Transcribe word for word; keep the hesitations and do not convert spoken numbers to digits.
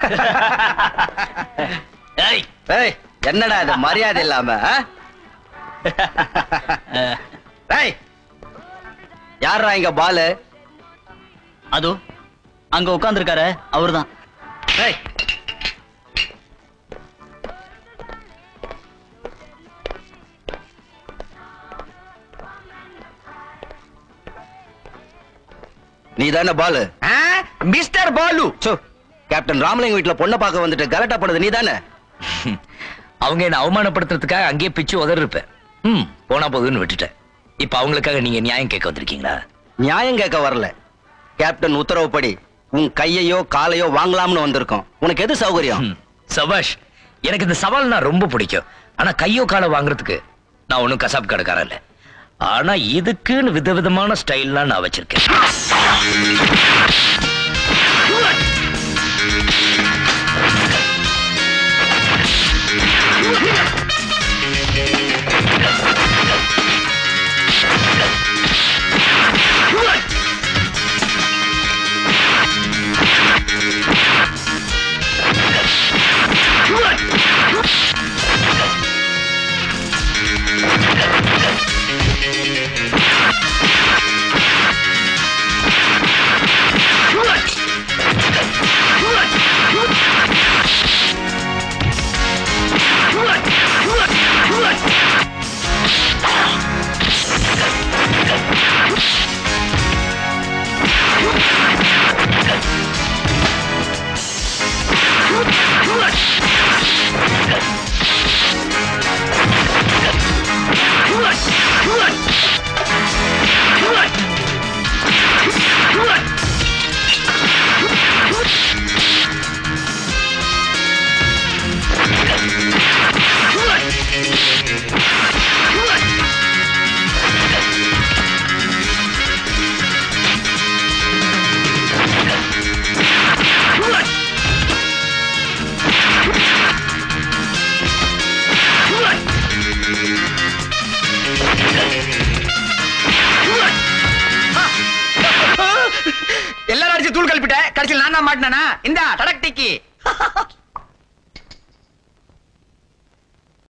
என்னடா இது மரியாதை இல்லாம? யாரா இங்க பாலு? அதோ அங்க உட்கார்ந்திருக்காரு அவர்தான். நீ தானே பாலு? மிஸ்டர் பாலு. கேப்டன் ராமலிங்க வீட்டுல பொண்ணை பார்க்க வந்துட்டு கலட்டா பண்ணது நீ தானே? அவங்க என்ன அவமானப்படுத்துறதுக்காக அங்கேயே பிச்சு உதறி இருப்பேன். ம் போனா போதுன்னு விட்டுட்டேன். இப்ப அவங்களுக்காக நீங்க நியாயம் கேட்க வந்திருக்கீங்களா? நியாயம் கேட்க வரல. கேப்டன் உத்தரவுப்படி உன் கையையோ காலையோ வாங்கலாம்னு வந்திருக்கோம். உனக்கு எது சௌகரியம்? சபாஷ், எனக்கு இந்த சவால்னா ரொம்ப பிடிக்கும். ஆனா கையோ காலை வாங்குறதுக்கு நான் ஒன்னும் கசாப் கடைக்காரன் இல்ல. ஆனா இதுக்குன்னு விதவிதமான ஸ்டைல்லாம் நான் வச்சிருக்கேன். எல்லாரும் அடிச்சு தூள் கல்பிட்ட, கடைசியில் நான் தான் மாட்டினா? இந்த டடக் டிக்கி